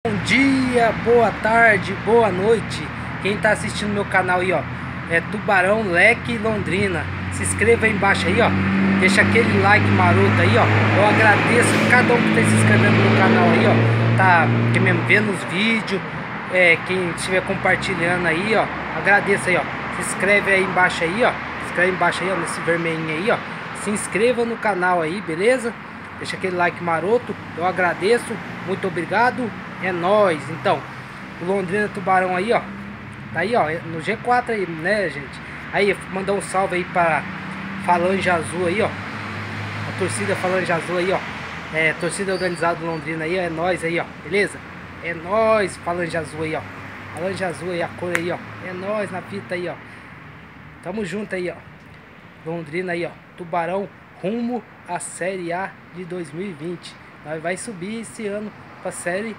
Bom dia, boa tarde, boa noite. Quem tá assistindo meu canal aí, ó, é Tubarão Leque Londrina. Se inscreva aí embaixo aí, ó. Deixa aquele like maroto aí, ó. Eu agradeço cada um que tá se inscrevendo no canal aí, ó. Tá mesmo vendo os vídeos. Quem estiver compartilhando aí, ó. Agradeço aí, ó. Se inscreve aí embaixo aí, ó. Se inscreve embaixo aí, ó, nesse vermelhinho aí, ó. Se inscreva no canal aí, beleza? Deixa aquele like maroto. Eu agradeço. Muito obrigado. É nóis. Então, o Londrina Tubarão aí, ó. Tá aí, ó, no G4 aí, né, gente? Aí, mandar um salve aí para Falange Azul aí, ó. A torcida Falange Azul aí, ó. Torcida organizada do Londrina aí, ó. É nóis aí, ó. Beleza? É nóis, Falange Azul aí, ó. Falange Azul aí, a cor aí, ó. É nóis na fita aí, ó. Tamo junto aí, ó. Londrina aí, ó. Tubarão rumo à Série A de 2020. Nós vai subir esse ano pra Série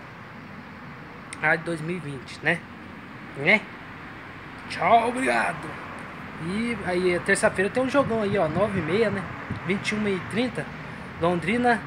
A de 2020, né? Tchau, obrigado. E aí, terça-feira tem um jogão aí, ó, 9h30, né? 21h30. Londrina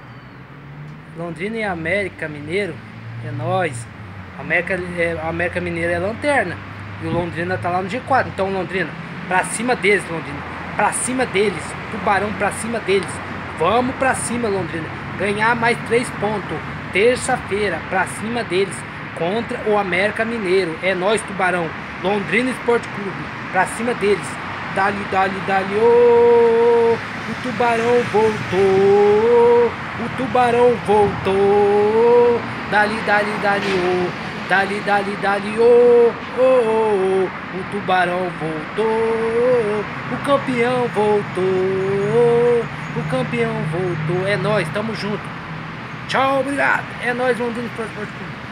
e América Mineiro. É nóis. América Mineiro é lanterna. E o Londrina tá lá no G4. Então, Londrina, pra cima deles, Londrina. Pra cima deles. Tubarão pra cima deles. Vamos pra cima, Londrina. Ganhar mais 3 pontos. Terça-feira, pra cima deles. Contra o América Mineiro. É nóis, Tubarão. Londrina Esporte Clube. Pra cima deles. Dali, dali, dali. Oh, o Tubarão voltou. O Tubarão voltou. Dali, dali, dali. Oh. Dali, dali, dali. Oh, oh, oh, oh. O Tubarão voltou. O campeão voltou. O campeão voltou. É nóis, tamo junto. Tchau, obrigado. É nóis, Londrina Esporte Clube.